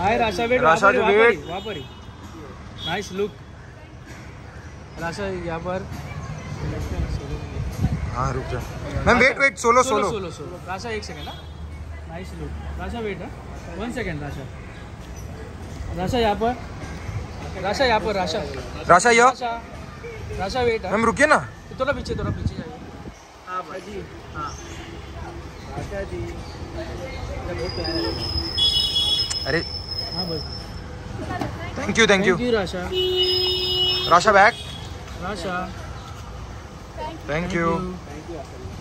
हाय Rasha wait, Rasha wait, वहाँ पर ही nice look. Rasha यहाँ पर। हाँ रुक जा ma'am, wait solo solo solo solo. Rasha 1 second ना, नाइस लुक। राशा वेट है 1 सेकंड। राशा, राशा यहाँ पर, राशा यहाँ पर, राशा राशा यो, राशा वेट है मैम रुकिए ना, थोड़ा पीछे जाइए। हाँ भाई, हाँ राशा जी, अरे हाँ बस। Thank you Rasha. Rasha back, Rasha thank you. Thank you.